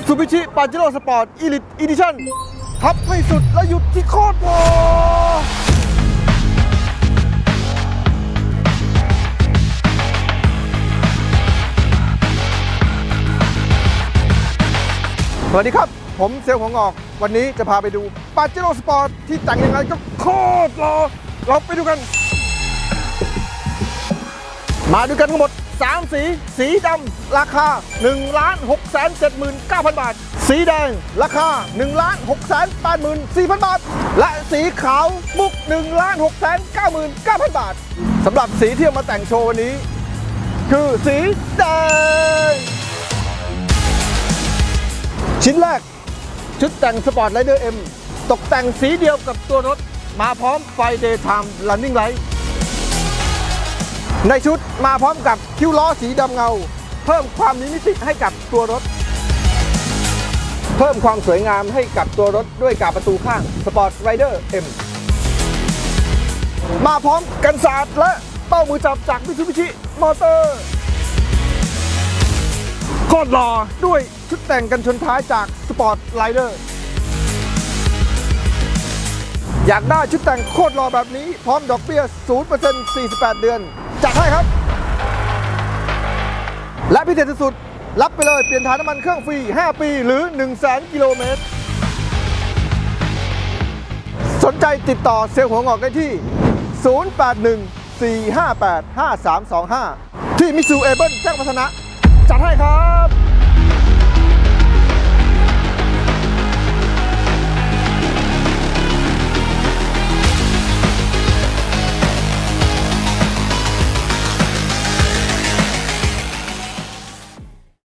ซูบิชิปาเจโร่สปอร์ตอีลิทอีดิชั่นทับให้สุดและหยุดที่โคตรพอสวัสดีครับผมเซลล์หัวงอกวันนี้จะพาไปดูปาเจโร่สปอร์ตที่แต่งยังไงก็โคตรหล่อเราไปดูกันมาดูกันทั้งหมด3สีดำราคา 1,679,000 บาทสีแดงราคา 1,684,000 บาทและสีขาวมุก 1,699,000 บาทสำหรับสีที่เอามาแต่งโชว์วันนี้คือสีแดงชิ้นแรกชุดแต่งสปอร์ตไรเดอร์ M ตกแต่งสีเดียวกับตัวรถมาพร้อมไฟ Daytime Running Light ในชุดมาพร้อมกับคิ้วล้อสีดำเงาเพิ่มความมีมิติให้กับตัวรถเพิ่มความสวยงามให้กับตัวรถด้วยกาบประตูข้าง Sport Rider M มาพร้อมกันสาดและเป้ามือจับจาก Mitsubishi Motor โคตรหล่อด้วยชุดแต่งกันชนท้ายจาก Sport Rider อยากได้ชุดแต่งโคตรหล่อแบบนี้พร้อมดอกเบี้ย 0% 48 เดือนจัดให้ครับและพิเศษสุดๆรับไปเลยเปลี่ยนถ่ายน้ำมันเครื่องฟรี5 ปีหรือ 100,000 กิโลเมตรสนใจติดต่อเซลล์หัวงอกได้ที่ 081 458 5325 ที่มิตซูเอเบิลแจ้งวัฒนะจัดให้ครับ